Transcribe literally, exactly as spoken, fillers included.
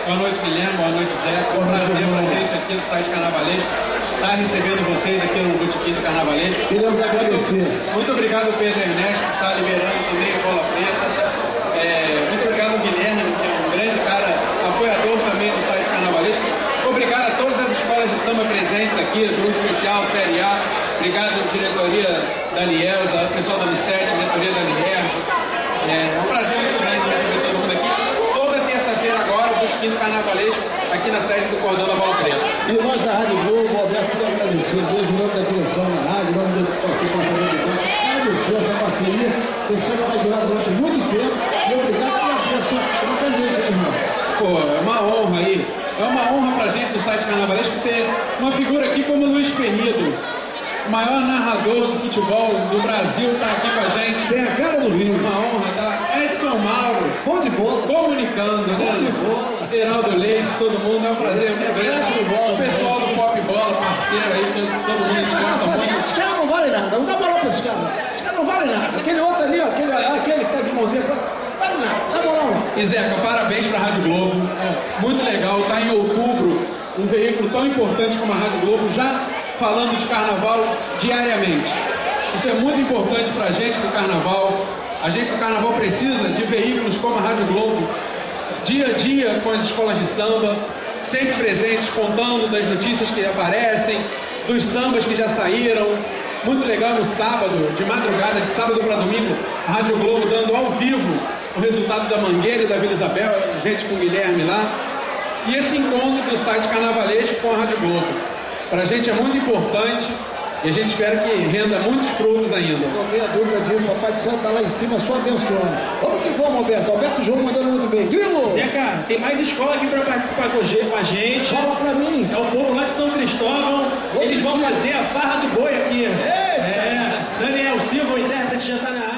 Boa noite, Guilherme. Boa noite, Zé. É um prazer pra gente aqui no site Carnavalesco estar recebendo vocês aqui no Botequim do Carnavalesco. Queremos agradecer. Muito, muito obrigado, Pedro Ernesto, por estar liberando também a Bola Preta. É, muito obrigado, Guilherme, que é um grande cara, apoiador também do site Carnavalesco. Obrigado a todas as escolas de samba presentes aqui, do especial Série A. Obrigado à diretoria da Lielza, pessoal da M sete, diretoria da Lierge. É um prazer muito grande receber todo mundo aqui. Toda terça-feira agora, o Botequim do Carnavalesco, aqui na sede do Cordão da Bola Preta. E nós da Rádio Globo, Alberto, queria agradecer, desde o nome da direção da rádio, o nome do departamento de samba, agradecer essa parceria. Eu sei que vai durar durante muito tempo. E obrigado por abrir a sua presente, irmão. Pô, é uma honra aí. É uma honra pra gente do site Carnavalesco ter uma figura aqui como o Luiz Penido. O maior narrador do futebol do Brasil está aqui com a gente. Tem a cara do Rio. Uma honra, tá? Edson Mauro. Bom de bola. Comunicando, né? Bom de bola. Geraldo Leite, todo mundo. É um prazer muito grande. O pessoal do Pop Bola, parceiro aí, todo, todo mundo que gosta muito. Esses caras não valem nada. Não dá moral pra esses caras. Esses caras não valem nada. Aquele outro ali, ó, aquele, aquele que tá de mãozinha pra... Não vale nada. Dá moral. E Zeca, parabéns pra Rádio Globo. Muito legal. Tá em outubro. Um veículo tão importante como a Rádio Globo já falando de carnaval diariamente. Isso é muito importante para a gente do carnaval. A gente do carnaval precisa de veículos como a Rádio Globo, dia a dia com as escolas de samba, sempre presentes, contando das notícias que aparecem, dos sambas que já saíram. Muito legal no sábado, de madrugada, de sábado para domingo, a Rádio Globo dando ao vivo o resultado da Mangueira e da Vila Isabel, gente com o Guilherme lá. E esse encontro do site Carnavalesco com a Rádio Globo. Para a gente é muito importante e a gente espera que renda muitos frutos ainda. Não tenha dúvida disso, o Papai do Céu está lá em cima, só abençoando. Vamos que vamos, Alberto. Alberto João mandando muito bem. Grilo! Zeca, tem mais escola aqui para participar com a gente. Fala para mim. É o povo lá de São Cristóvão. Oi, Eles vão tio. fazer a farra do boi aqui. Eita. É, Daniel Silva, o intérprete, já está na